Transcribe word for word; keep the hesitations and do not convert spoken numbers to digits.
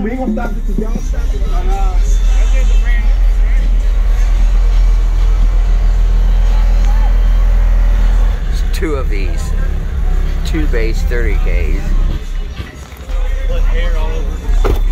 we ain't gonna stop this till y'all stop it. Uh, Two of these, two base thirty Ks. Let hair all over.